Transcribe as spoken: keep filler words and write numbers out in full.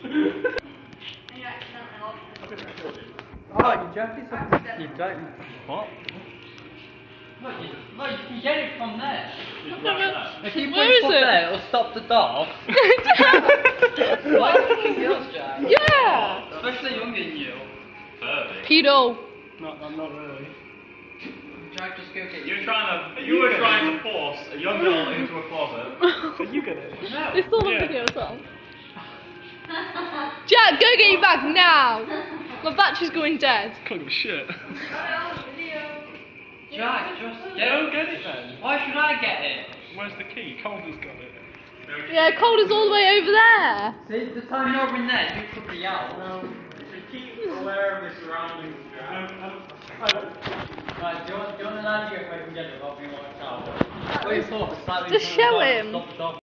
Oh, you jacket's up. You don't. What? Look, you, look, you can get it from there. If you Where put is foot it? there, it'll stop the dog. Why fucking girls, Jack? Yeah! Especially younger than you. Pedo. Not, I'm not really. Jack, just go get You're trying to, you were trying to force a young girl into a closet. So you get it. No. It's still on Yeah. video as well. Jack, go get your bag now! My battery's going dead. Can't give a shit. Jack, just get Don't it. get it then. Why should I get it? Where's the key? Calder's got it. Yeah, Caulder's all the way over there. See, the time you're in there, you could be out. No, you should keep aware of your surroundings, Jack. Right, do you want, do you want an idea if I can get it without being locked out? Wait for, Just show him. Stop the dog.